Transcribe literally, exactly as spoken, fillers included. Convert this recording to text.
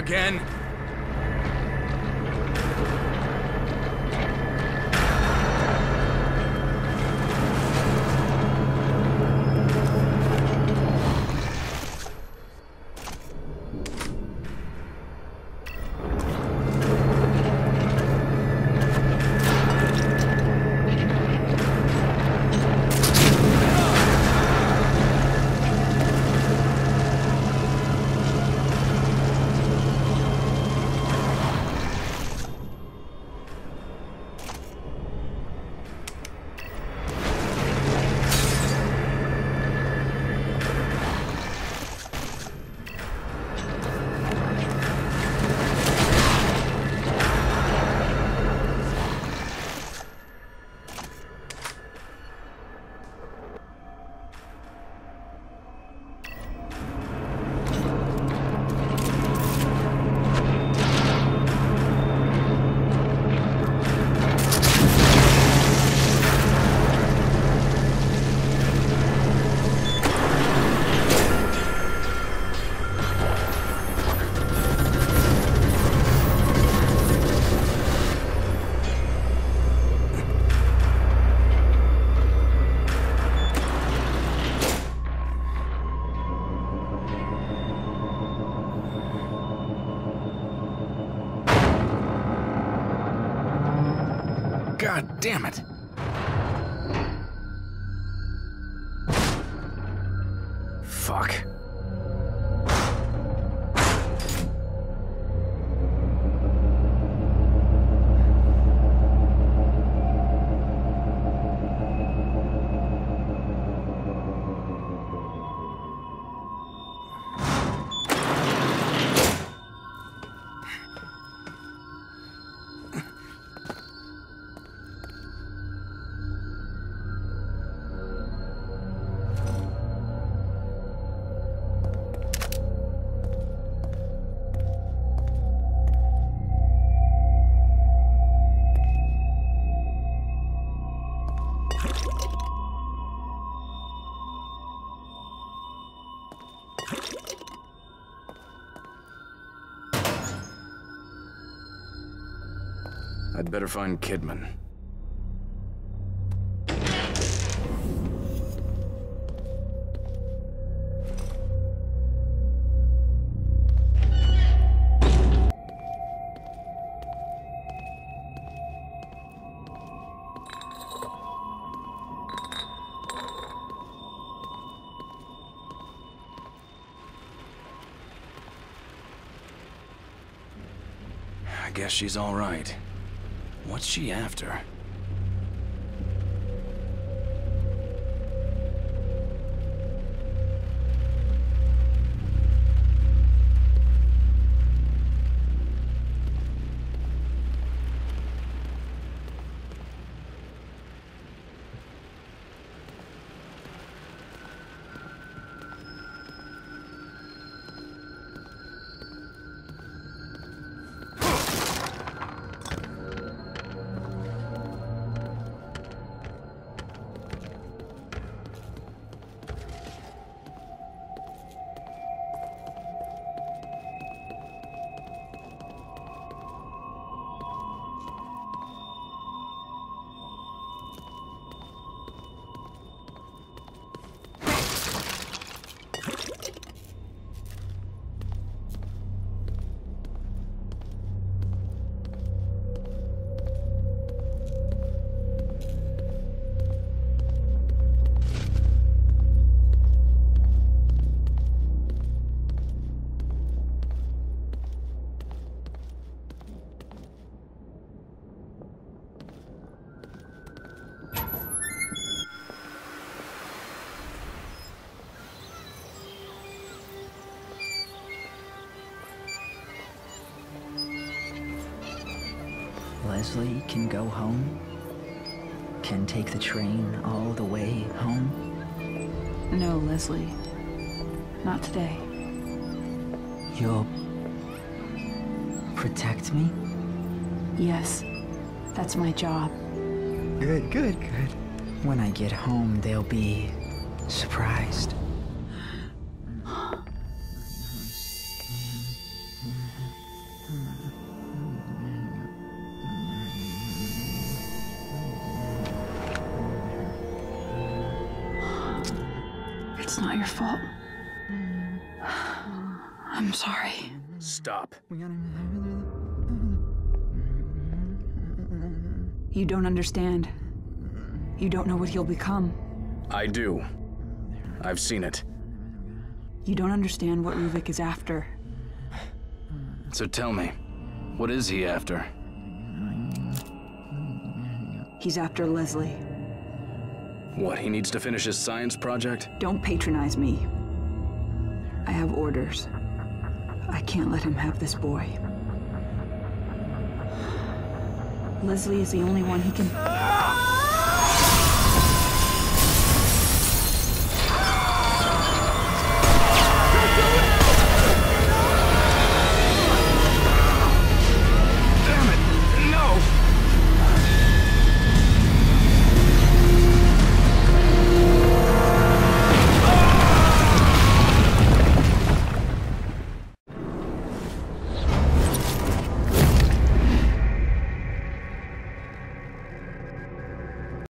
again? God damn it! Fuck. I'd better find Kidman. I guess she's all right. What's she after? Leslie can go home? Can take the train all the way home? No, Leslie. Not today. You'll protect me? Yes. That's my job. Good, good, good. When I get home, they'll be surprised. It's not your fault. I'm sorry. Stop. You don't understand. You don't know what he'll become. I do. I've seen it. You don't understand what Ruvik is after. So tell me, what is he after? He's after Leslie. What, he needs to finish his science project? Don't patronize me. I have orders. I can't let him have this boy. Leslie is the only one he can...